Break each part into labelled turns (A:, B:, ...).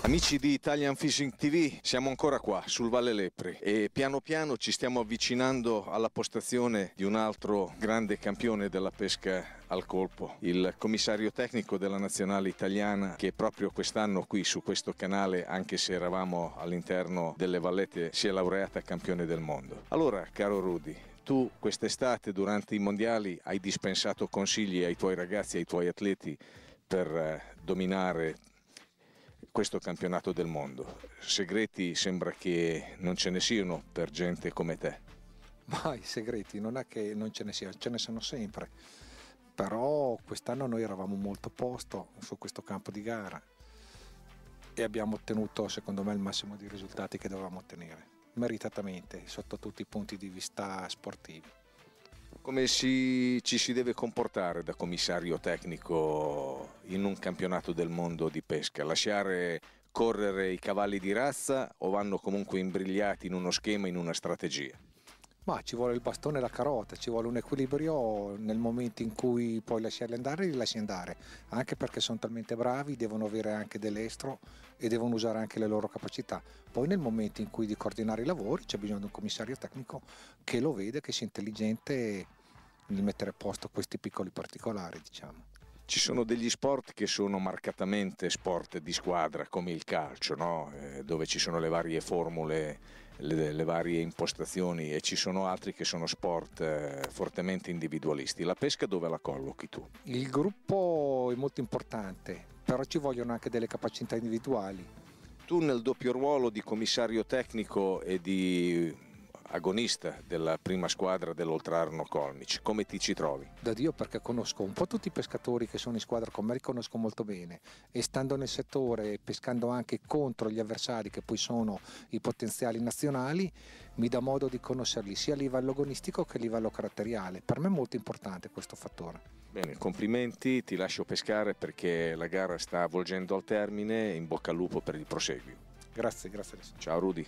A: Amici di Italian Fishing TV, siamo ancora qua sul Valle Lepri e piano piano ci stiamo avvicinando alla postazione di un altro grande campione della pesca al colpo, il commissario tecnico della nazionale italiana, che proprio quest'anno qui su questo canale, anche se eravamo all'interno delle vallette, si è laureata campione del mondo. Allora, caro Rudy, tu quest'estate durante i mondiali hai dispensato consigli ai tuoi ragazzi, ai tuoi atleti per dominare questo campionato del mondo. Segreti sembra che non ce ne siano per gente come te.
B: Ma i segreti non è che non ce ne siano, ce ne sono sempre. Però quest'anno noi eravamo molto a posto su questo campo di gara e abbiamo ottenuto, secondo me, il massimo di risultati che dovevamo ottenere, meritatamente, sotto tutti i punti di vista sportivi.
A: Come ci si deve comportare da commissario tecnico in un campionato del mondo di pesca? Lasciare correre i cavalli di razza o vanno comunque imbrigliati in uno schema, in una strategia?
B: Ma ci vuole il bastone e la carota, ci vuole un equilibrio nel momento in cui puoi lasciarli andare, li lasci andare, anche perché sono talmente bravi, devono avere anche dell'estro e devono usare anche le loro capacità. Poi nel momento in cui di coordinare i lavori c'è bisogno di un commissario tecnico che lo vede, che sia intelligente nel mettere a posto questi piccoli particolari, diciamo.
A: Ci sono degli sport che sono marcatamente sport di squadra, come il calcio, no? Dove ci sono le varie formule, le varie impostazioni, e ci sono altri che sono sport fortemente individualisti. La pesca dove la collochi tu?
B: Il gruppo è molto importante, però ci vogliono anche delle capacità individuali.
A: Tu nel doppio ruolo di commissario tecnico e di agonista della prima squadra dell'Oltrarno Colmici, come ti ci trovi?
B: Da Dio, perché conosco un po' tutti i pescatori che sono in squadra con me, li conosco molto bene, e stando nel settore, pescando anche contro gli avversari che poi sono i potenziali nazionali, mi dà modo di conoscerli sia a livello agonistico che a livello caratteriale. Per me è molto importante questo fattore.
A: Bene, complimenti, ti lascio pescare perché la gara sta avvolgendo al termine, in bocca al lupo per il proseguio.
B: Grazie.
A: Ciao Rudy.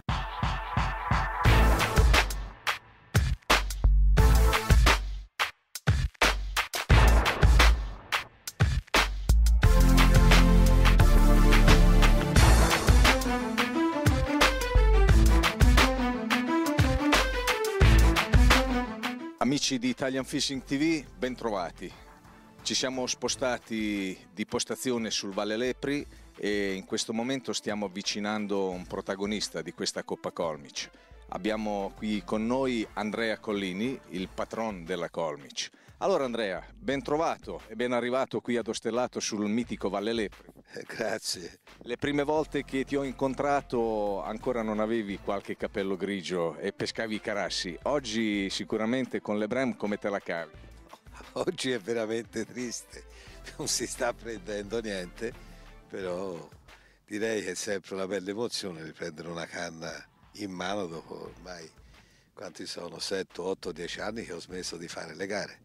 A: Amici di Italian Fishing TV, bentrovati. Ci siamo spostati di postazione sul Valle Lepri e in questo momento stiamo avvicinando un protagonista di questa Coppa Colmici. Abbiamo qui con noi Andrea Collini, il patron della Colmici. Allora Andrea, ben trovato e ben arrivato qui ad Ostellato sul mitico Valle Lepri.
C: Grazie.
A: Le prime volte che ti ho incontrato ancora non avevi qualche capello grigio e pescavi i carassi. Oggi sicuramente con le Brem come te la cavi?
C: Oggi è veramente triste, non si sta prendendo niente, però direi che è sempre una bella emozione riprendere una canna in mano dopo ormai, quanti sono, 7, 8, 10 anni che ho smesso di fare le gare.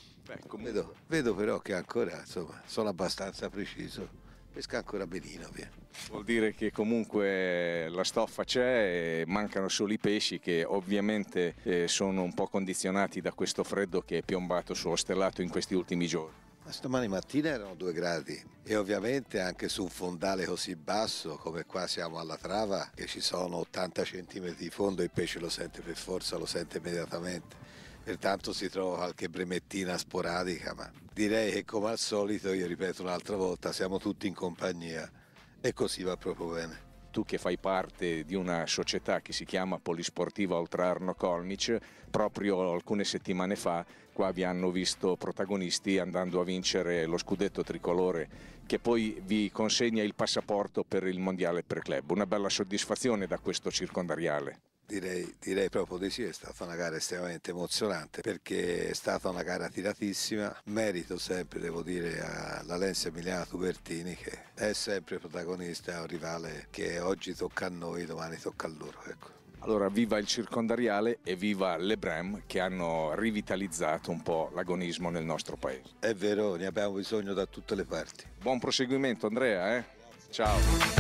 C: Vedo però che ancora, insomma, sono abbastanza preciso. Pesca ancora benino, via.
A: Vuol dire che comunque la stoffa c'è e mancano solo i pesci, che ovviamente sono un po' condizionati da questo freddo che è piombato su Ostellato in questi ultimi giorni.
C: Ma stamani mattina erano 2 gradi e ovviamente anche su un fondale così basso come qua siamo alla Trava, che ci sono 80 cm di fondo, il pesce lo sente per forza, lo sente immediatamente. Pertanto si trova qualche bremettina sporadica, ma direi che come al solito, io ripeto un'altra volta, siamo tutti in compagnia e così va proprio bene.
A: Tu che fai parte di una società che si chiama Polisportiva Oltrarno Colmici, proprio alcune settimane fa qua vi hanno visto protagonisti andando a vincere lo scudetto tricolore che poi vi consegna il passaporto per il mondiale per club. Una bella soddisfazione da questo circondariale.
C: Direi proprio di sì, è stata una gara estremamente emozionante perché è stata una gara tiratissima, merito sempre, devo dire, alla Lenza Emiliana Tubertini, che è sempre protagonista, è un rivale che oggi tocca a noi, domani tocca a loro, ecco.
A: Allora viva il circondariale e viva le Brem che hanno rivitalizzato un po' l'agonismo nel nostro paese.
C: È vero, ne abbiamo bisogno da tutte le parti.
A: Buon proseguimento Andrea, ciao.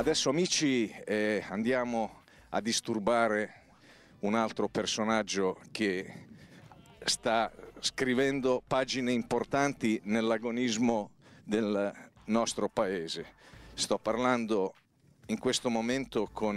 A: Adesso amici andiamo a disturbare un altro personaggio che sta scrivendo pagine importanti nell'agonismo del nostro paese. Sto parlando in questo momento con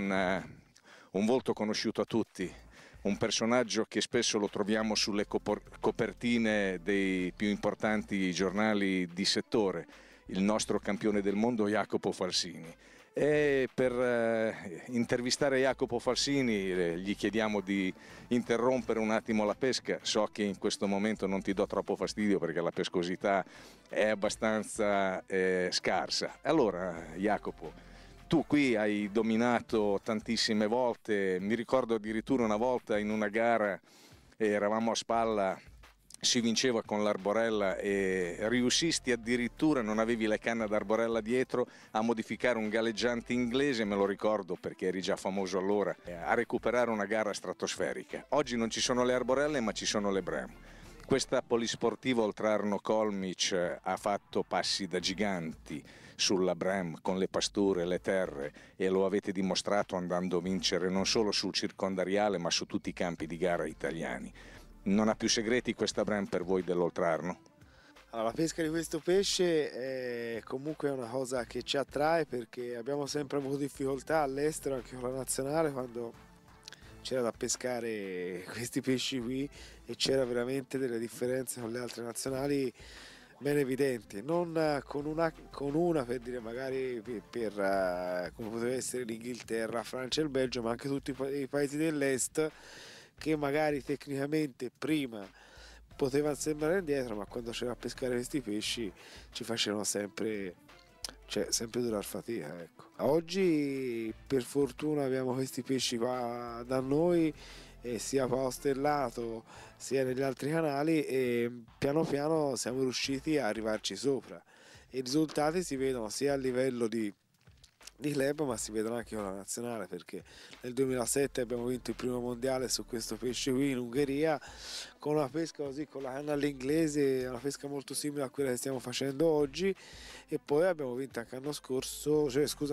A: un volto conosciuto a tutti, un personaggio che spesso lo troviamo sulle copertine dei più importanti giornali di settore, il nostro campione del mondo Jacopo Falsini. E per intervistare Jacopo Falsini gli chiediamo di interrompere un attimo la pesca. So che in questo momento non ti do troppo fastidio perché la pescosità è abbastanza scarsa. Allora Jacopo, tu qui hai dominato tantissime volte, mi ricordo addirittura una volta in una gara eravamo a Spalla, si vinceva con l'arborella e riussisti addirittura, non avevi le canne d'arborella dietro, a modificare un galleggiante inglese, me lo ricordo perché eri già famoso allora, a recuperare una gara stratosferica. Oggi non ci sono le arborelle ma ci sono le Bram. Questa polisportiva Oltrarno-Colmic ha fatto passi da giganti sulla Bram con le pasture, le terre, e lo avete dimostrato andando a vincere non solo sul circondariale ma su tutti i campi di gara italiani. Non ha più segreti questa Bram per voi dell'Oltrarno?
D: Allora, la pesca di questo pesce è comunque una cosa che ci attrae perché abbiamo sempre avuto difficoltà all'estero, anche con la nazionale, quando c'era da pescare questi pesci qui e c'era veramente delle differenze con le altre nazionali ben evidenti, non con una per dire magari per come poteva essere l'Inghilterra, Francia e il Belgio, ma anche tutti i paesi dell'est che magari tecnicamente prima potevano sembrare indietro, ma quando c'era a pescare questi pesci ci facevano sempre durar fatica, ecco. Oggi per fortuna abbiamo questi pesci qua da noi, sia qua a Stellato sia negli altri canali, e piano piano siamo riusciti a arrivarci sopra. I risultati si vedono sia a livello di club ma si vedono anche con la nazionale, perché nel 2007 abbiamo vinto il primo mondiale su questo pesce qui in Ungheria con una pesca così con la canna all'inglese, una pesca molto simile a quella che stiamo facendo oggi, e poi abbiamo vinto anche l'anno scorso,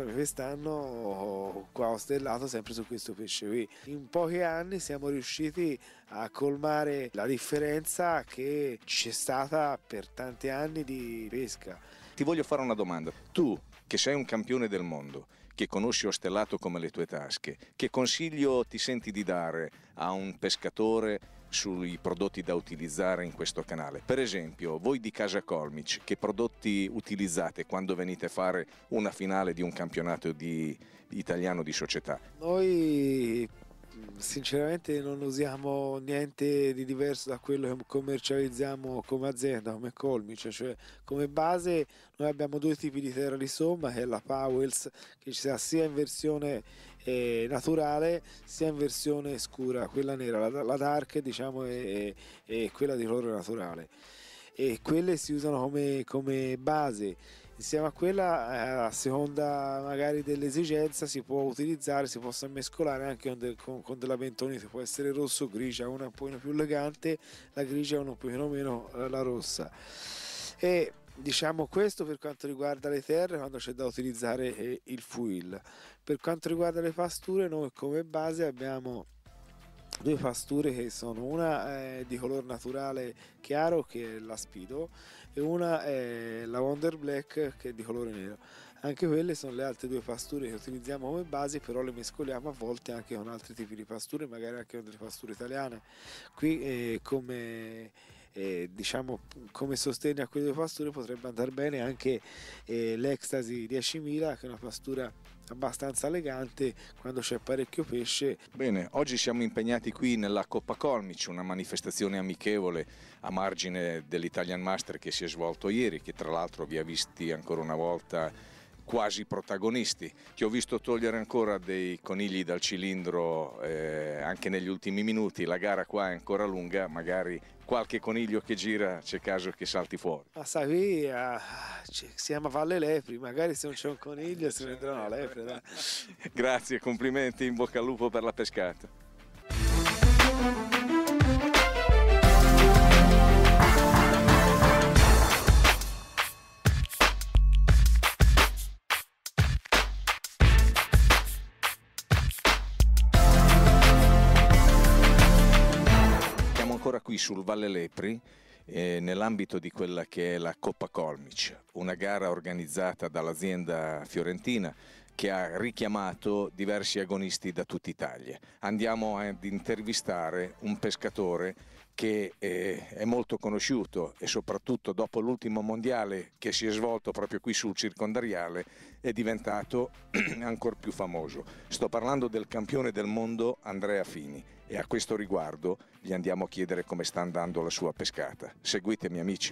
D: quest'anno qua a Stellato sempre su questo pesce qui. In pochi anni siamo riusciti a colmare la differenza che c'è stata per tanti anni di pesca.
A: Ti voglio fare una domanda. Tu che sei un campione del mondo, che conosci Ostellato come le tue tasche, che consiglio ti senti di dare a un pescatore sui prodotti da utilizzare in questo canale? Per esempio, voi di Casa Colmic, che prodotti utilizzate quando venite a fare una finale di un campionato italiano di società?
D: Noi sinceramente non usiamo niente di diverso da quello che commercializziamo come azienda, come Colmic, cioè come base noi abbiamo due tipi di terra di somma, che è la Powell's, che ci sia sia in versione naturale sia in versione scura, quella nera, la dark diciamo è quella di colore naturale, e quelle si usano come base. Insieme a quella, a seconda magari dell'esigenza, si può utilizzare, si possa mescolare anche con della bentonite, può essere rosso o grigia, una un po' più elegante la grigia e una un pochino meno la rossa. E diciamo questo per quanto riguarda le terre, quando c'è da utilizzare il fuel. Per quanto riguarda le pasture, noi come base abbiamo due pasture che sono una di color naturale chiaro, che è la Spido, e una è la Wonder Black, che è di colore nero. Anche quelle sono le altre due pasture che utilizziamo come base, però le mescoliamo a volte anche con altri tipi di pasture, magari anche con delle pasture italiane. Qui diciamo come sostegno a quelle due pasture potrebbe andare bene anche l'Ecstasy 10.000, che è una pastura abbastanza elegante quando c'è parecchio pesce.
A: Bene, oggi siamo impegnati qui nella Coppa Colmic, una manifestazione amichevole a margine dell'Italian Master che si è svolto ieri, che tra l'altro vi ha visti ancora una volta quasi protagonisti. Ti ho visto togliere ancora dei conigli dal cilindro anche negli ultimi minuti. La gara qua è ancora lunga, magari qualche coniglio che gira c'è caso che salti fuori.
D: Ma sai, si chiama Valle Lepri, magari se non c'è un coniglio si prenderà una lepre. Dai.
A: Grazie, complimenti, in bocca al lupo per la pescata. qui sul Valle Lepri nell'ambito di quella che è la Coppa Colmic, una gara organizzata dall'azienda fiorentina che ha richiamato diversi agonisti da tutta Italia. Andiamo ad intervistare un pescatore che è molto conosciuto e soprattutto dopo l'ultimo mondiale che si è svolto proprio qui sul circondariale è diventato ancora più famoso. Sto parlando del campione del mondo Andrea Fini e a questo riguardo gli andiamo a chiedere come sta andando la sua pescata. Seguitemi amici.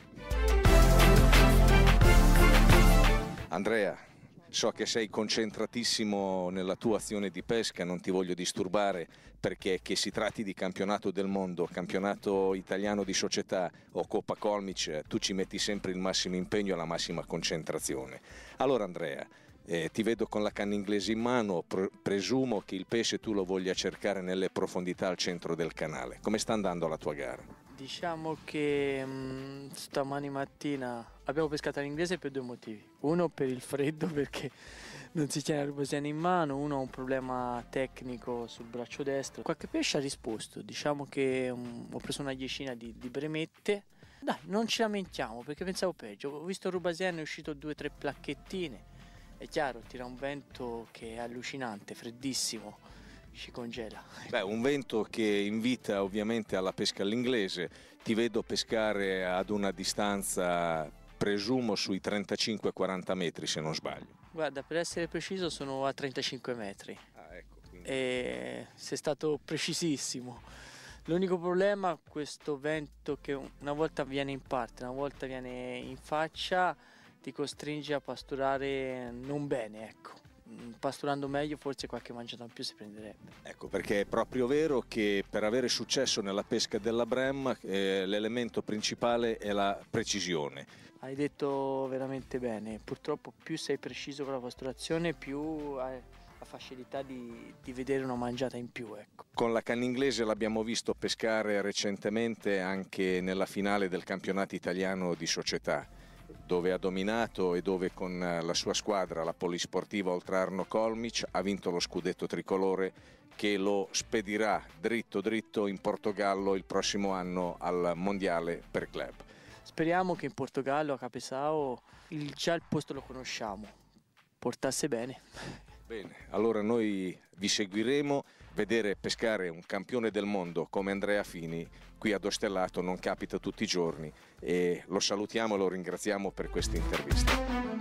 A: Andrea, so che sei concentratissimo nella tua azione di pesca, non ti voglio disturbare perché che si tratti di campionato del mondo, campionato italiano di società o Coppa Colmic, tu ci metti sempre il massimo impegno e la massima concentrazione. Allora Andrea, ti vedo con la canna inglese in mano, presumo che il pesce tu lo voglia cercare nelle profondità al centro del canale. Come sta andando la tua gara?
E: Diciamo che stamani mattina abbiamo pescato all'inglese per due motivi. Uno per il freddo perché non si tiene la rubasiana in mano, uno ha un problema tecnico sul braccio destro. Qualche pesce ha risposto, diciamo che ho preso una decina di bremette. Dai, non ci lamentiamo perché pensavo peggio. Ho visto il rubasiana, è uscito 2 o 3 placchettine. È chiaro, tira un vento che è allucinante, freddissimo. Ci congela.
A: Beh, un vento che invita ovviamente alla pesca all'inglese. Ti vedo pescare ad una distanza, presumo, sui 35-40 metri se non sbaglio.
E: Guarda, per essere preciso sono a 35 metri.
A: Ecco, quindi...
E: E sei stato precisissimo. L'unico problema è questo vento che una volta viene in parte, una volta viene in faccia, ti costringe a pasturare non bene, ecco. Pasturando meglio forse qualche mangiata in più si prenderebbe.
A: Ecco, perché è proprio vero che per avere successo nella pesca della bremma l'elemento principale è la precisione.
E: Hai detto veramente bene, purtroppo più sei preciso con la pasturazione più hai la facilità di vedere una mangiata in più, ecco.
A: Con la canna inglese l'abbiamo visto pescare recentemente anche nella finale del campionato italiano di società, dove ha dominato e dove con la sua squadra, la Polisportiva Oltrarno Colmic, ha vinto lo scudetto tricolore che lo spedirà dritto dritto in Portogallo il prossimo anno al mondiale per club.
E: Speriamo che in Portogallo, a Capesao, già il posto lo conosciamo, portasse bene.
A: Bene, allora noi vi seguiremo. Vedere pescare un campione del mondo come Andrea Fini qui ad Ostellato non capita tutti i giorni e lo salutiamo e lo ringraziamo per questa intervista.